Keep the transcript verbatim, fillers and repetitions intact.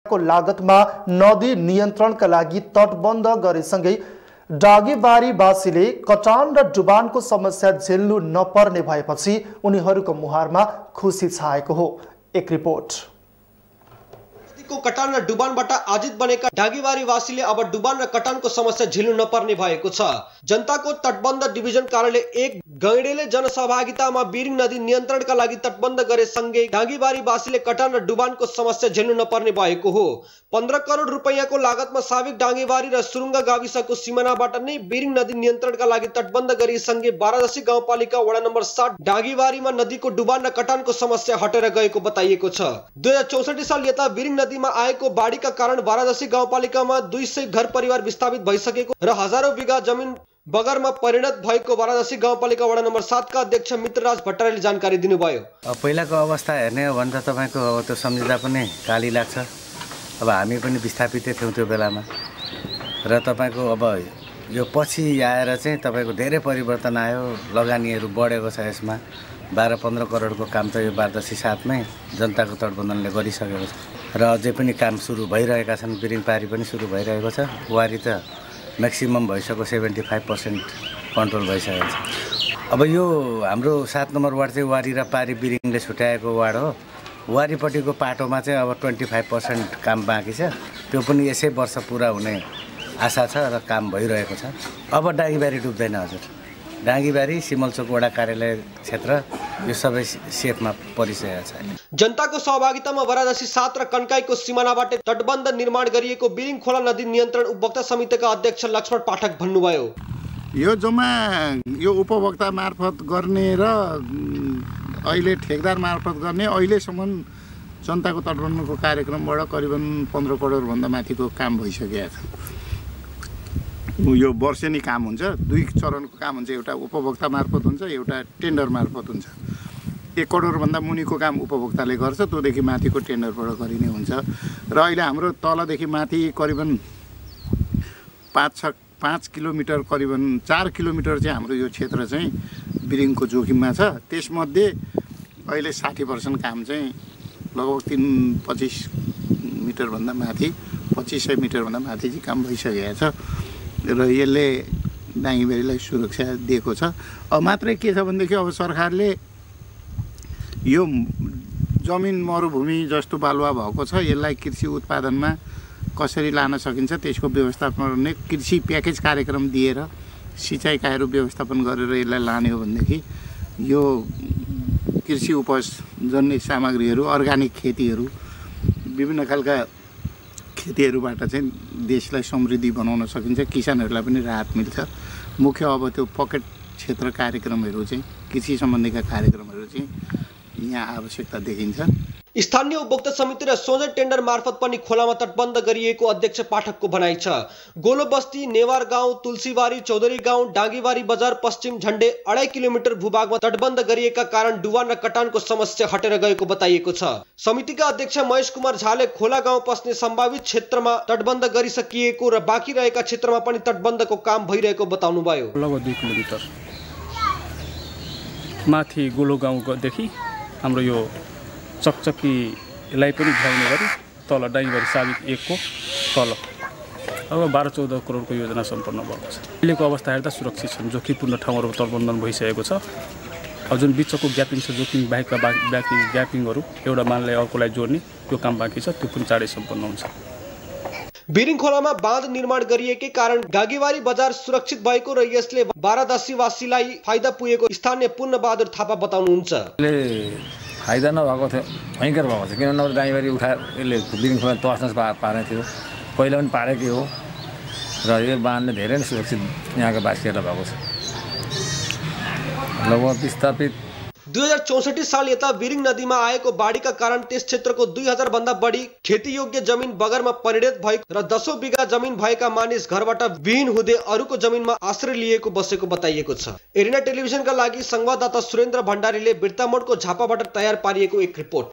को लागतमा नदी नियन्त्रणका लागि तटबन्ध गरेसँगै डागीबारीवासीले कटान र डुबानको समस्या झेल्नु नपर्ने भएपछि उनीहरूको मुहारमा खुसी छाएको हो। एक रिपोर्ट। को कटान र डुबानबाट आजित बनेका डागीबारीवासीले अब डुबान र कटानको समस्या झेल्नु नपर्ने भएको छ। जनताको तटबन्ध डिभिजन कार्यालय एक गैंडेले जनसहभागितामा बिरिङ नदी नियन्त्रणका लागि तटबन्ध गरेसँगै डागीबारीवासीले कटान र डुबानको समस्या झेल्नु नपर्ने भएको हो। पन्ध्र करोड रुपैयाँको लागतमा साविक डाँगीबारी र सुरुङ्गा गाविसको सिमानाबाट नै बिरिङ नदी नियन्त्रणका लागि तटबन्ध गरिसँगै बारादशी गाउँपालिका वडा नम्बर सात डाँगीबारीमा नदीको डुबान र कटानको समस्या हटेर गएको बताइएको छ। दुई हजार चौसठी साल यता बिरिङ नदीमा आएको बाढीका कारण बारादशी गाउँपालिकामा दुई सय घर परिवार विस्थापित भइसकेको र हजारौं बिघा जमिन बगरमा परिणत भएको बारादशी गाउँपालिका वडा नम्बर सात का अध्यक्ष मित्रराज भट्टराईले जानकारी दिनुभयो। पहिलाको अवस्था हेर्ने हो भने त तपाईको अब त्यो सम्झिँदा पनि काली लाग्छ। अब हामी पनि विस्थापितै थियौँ त्यो बेलामा र तपाईको अब यो पछि आएर चाहिँ तपाईको धेरै परिवर्तन आयो। लगानीहरू बढेको छ। यसमा बाह्र पन्ध्र करोडको काम त यो बारादशी सातमै जनताको तटबन्धनले गरिसकेको छ र अझै पनि काम सुरु भइरहेका छन्। बिरिङ पारी पनि सुरु भइरहेको छ। वारी त म्याक्सिमम भइसक्यो सेभेन्टी फाइभ पर्सेन्ट कन्ट्रोल भइसकेको छ। अब यो हाम्रो सात नम्बर वार्ड चाहिँ वारी र पारी बिरिङले छुट्याएको वार्ड हो। वारीपट्टिको पाटोमा चाहिँ अब ट्वेन्टी फाइभ पर्सेन्ट काम बाँकी छ। त्यो पनि यसै वर्ष पुरा हुने आशा छ र काम भइरहेको छ। अब डाँगीबारी डुब्दैन हजुर। डाँगीबारी सिमलचोक वडा कार्यालय क्षेत्र यो सबै सेफमा परिसकेको छ। जनताको सहभागितामा बारादशी सात र कन्काईको सिमानाबाट तटबन्ध निर्माण गरिएको बिरिङ खोला नदी नियन्त्रण उपभोक्ता समितिका अध्यक्ष लक्ष्मण पाठक भन्नुभयो। यो जम्मा यो उपभोक्ता मार्फत गर्ने र अहिले ठेकदार मार्फत गर्ने अहिलेसम्म जनताको तटबन्धनको कार्यक्रमबाट करिबन पन्ध्र करोड भन्दा माथिको काम भइसकेको छ। यो वर्षेनी काम हुन्छ। दुई चरणको काम हुन्छ। एउटा उपभोक्ता मार्फत हुन्छ, एउटा टेन्डर मार्फत हुन्छ। एक करोड भन्दा मुनिको काम उपभोक्ताले गर्छ, त्योदेखि माथिको टेन्डरबाट गरिने हुन्छ। र अहिले हाम्रो तलदेखि माथि करिबन पाँच छ पाँच किलोमिटर करिबन चार किलोमिटर चाहिँ हाम्रो यो क्षेत्र चाहिँ बिरिङको जोखिममा छ। त्यसमध्ये अहिले साठी पर्सेन्ट काम चाहिँ लगभग तिन पच्चिस मिटरभन्दा माथि पच्चिस सय मिटरभन्दा माथि चाहिँ काम भइसकेको छ र यसले डाँगीबारीलाई सुरक्षा दिएको छ। अब मात्रै के छ भनेदेखि अब सरकारले यो जमिन मरुभूमि जस्तो बालुवा भएको छ, यसलाई कृषि उत्पादनमा कसरी लान सकिन्छ त्यसको व्यवस्थापन गर्ने कृषि प्याकेज कार्यक्रम दिएर सिँचाइकाहरू व्यवस्थापन गरेर यसलाई लाने हो भनेदेखि यो कृषि उपज जन्य सामग्रीहरू, अर्गानिक खेतीहरू, विभिन्न खालका खेतीहरूबाट चाहिँ देशलाई समृद्धि बनाउन सकिन्छ। किसानहरूलाई पनि राहत मिल्छ। मुख्य अब त्यो पकेट क्षेत्र कार्यक्रमहरू चाहिँ कृषि सम्बन्धीका कार्यक्रमहरू चाहिँ यहाँ आवश्यकता देखिन्छ। स्थानीय उपभोक्ता समिति र सोझै टेन्डर मार्फत पनि खोलामा तटबन्ध गरिएको अध्यक्ष पाठकको भनाइ छ। गोलो बस्ती, नेवार गाउँ, तुलसीबारी, चौधरी गाउँ, डाँगीबारी बजार पश्चिम झण्डै अढाई किलोमिटर भूभागमा तटबन्ध गरिएका कारण डुबान र कटानको समस्या हटेर गएको बताइएको छ। समितिका अध्यक्ष महेश कुमार झाले खोला गाउँ पस्ने सम्भावित क्षेत्रमा तटबन्ध गरिसकिएको र बाँकी रहेका क्षेत्रमा पनि तटबन्धको काम भइरहेको बताउनुभयो। लगभग दुई किलोमिटर माथि गोलो गाउँदेखि हाम्रो यो चकचकीलाई पनि घ्याउने गरी तल डाँगीबारी साबिक एकको तल अब बाह्र चौध करोडको योजना सम्पन्न भएको छ। अहिलेको अवस्था हेर्दा सुरक्षित छन्। जोखिमपूर्ण ठाउँहरू तटबन्धन भइसकेको छ। अब जुन बिचको ग्यापिङ छ, जोखिम बाहेकका बाँकी ग्यापिङहरू एउटा मानलाई अर्कोलाई जोड्ने त्यो काम बाँकी छ, त्यो पनि चाँडै सम्पन्न हुन्छ। बिरिङ खोलामा बाँध निर्माण गरिएकै कारण डाँगीबारी बजार सुरक्षित भएको र यसले बारादशीवासीलाई फाइदा पुगेको स्थानीय पूर्ण बहादुर थापा बताउनुहुन्छ। फाइदा नभएको थियो, भयङ्कर भएको छ। किनभने अब डाँगीबारी उठाएर यसले बिरिङ खोला तहस नहस पार्ने थियो। पहिला पनि पारेकै हो र यो बाँधले धेरै नै सुरक्षित यहाँका बासीहरूलाई भएको छ। लगभग विस्थापित दुई हजार चौसठी साल यता बिरिङ नदीमा आएको बाढीका कारण त्यस क्षेत्रको दुई हजार भन्दा बढी खेतीयोग्य जमिन बगरमा परिणत भएको र दसौं बिघा जमिन भएका मानिस घरबाट विहीन हुँदै अरूको जमिनमा आश्रय लिएको बसेको बताइएको छ। एरिना टेलिभिजनका लागि संवाददाता सुरेन्द्र भण्डारीले बिर्तामोडको झापाबाट तयार पारिएको एक रिपोर्ट।